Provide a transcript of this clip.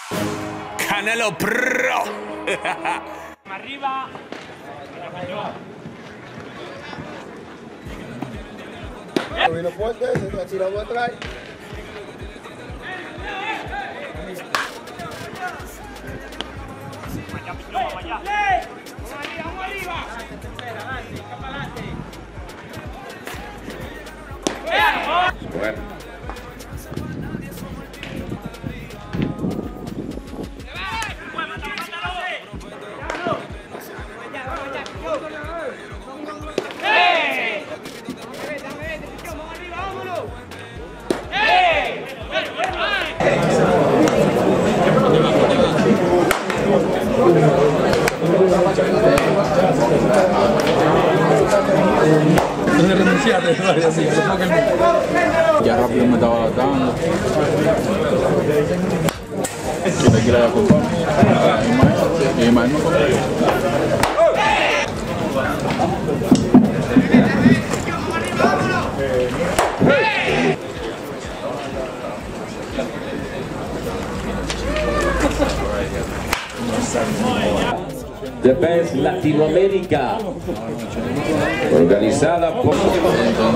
Canelo Pro. Arriba. Vino fuerte, se ha tirado atrás. Vamos arriba. Bueno. Ya rápido me estaba latando. Yo te quiero acompañar. Ismael me acompañó. The Best Latinoamérica, organizada por...